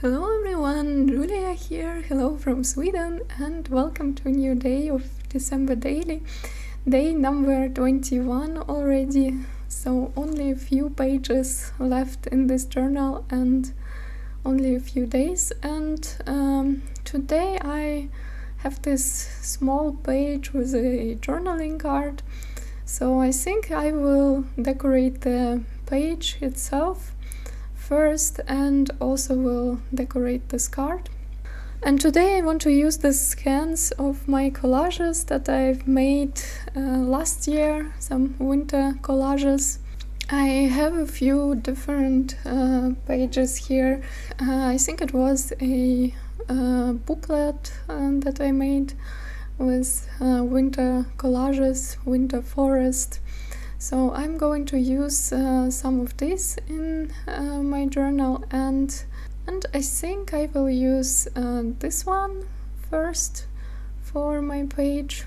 Hello everyone, Julia here, hello from Sweden, and welcome to a new day of December Daily, day number 21 already, so only a few pages left in this journal and only a few days. And today I have this small page with a journaling card, so I think I will decorate the page itself first and also will decorate this card. And today I want to use the scans of my collages that I've made last year, some winter collages. I have a few different pages here. I think it was a booklet that I made with winter collages, winter forest. So I'm going to use some of this in my journal, and I think I will use this one first for my page.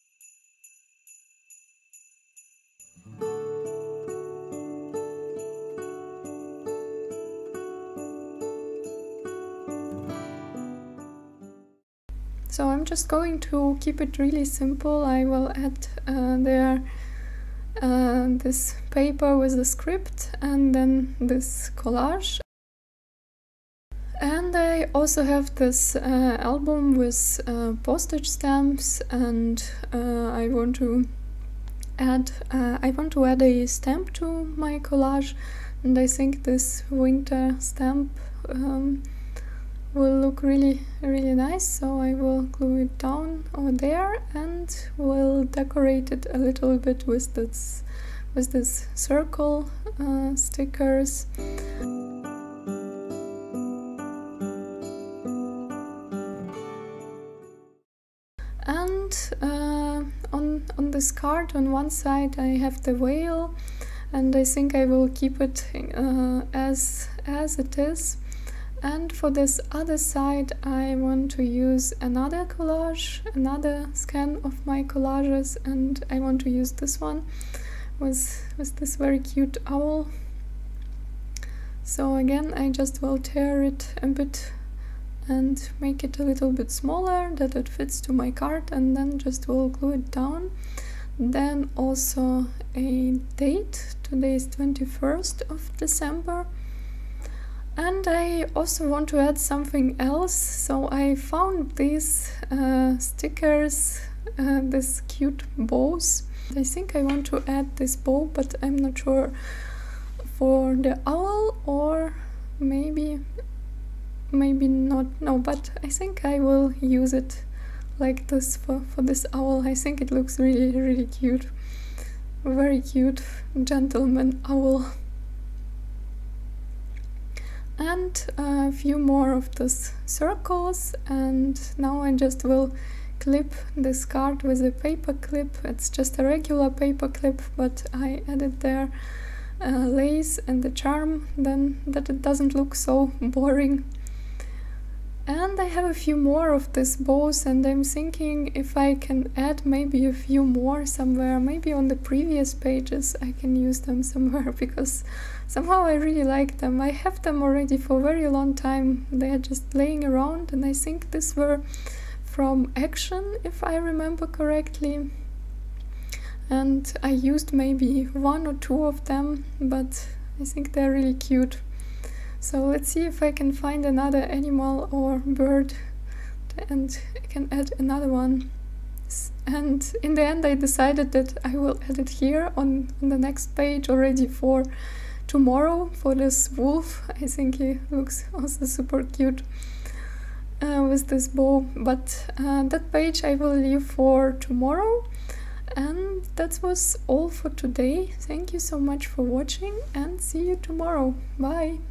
So I'm just going to keep it really simple. I will add there this paper with the script and then this collage. And I also have this album with postage stamps, and I want to add a stamp to my collage, and I think this winter stamp will look really nice, so I will glue it down over there and will decorate it a little bit with this circle stickers. And on this card on one side I have the whale, and I think I will keep it as it is. And for this other side I want to use another collage, another scan of my collages, and I want to use this one with this very cute owl. So again I just will tear it a bit and make it a little bit smaller that it fits to my card, and then just will glue it down. Then also a date, today is 21st of December. And I also want to add something else, so I found these stickers, these cute bows. I think I want to add this bow, but I'm not sure for the owl, or maybe not. No, but I think I will use it like this for this owl. I think it looks really cute, very cute gentleman owl. And a few more of those circles, and now I just will clip this card with a paper clip. It's just a regular paper clip, but I added there lace and the charm, then that it doesn't look so boring. And I have a few more of these bows, and I'm thinking if I can add maybe a few more somewhere, maybe on the previous pages I can use them somewhere, because somehow I really like them. I have them already for a very long time. They are just laying around, and I think these were from Action, if I remember correctly. And I used maybe one or two of them, but I think they're really cute. So let's see if I can find another animal or bird and I can add another one. And in the end I decided that I will add it here on the next page already for tomorrow, for this wolf. I think he looks also super cute with this bow, but that page I will leave for tomorrow. And that was all for today. Thank you so much for watching, and see you tomorrow. Bye!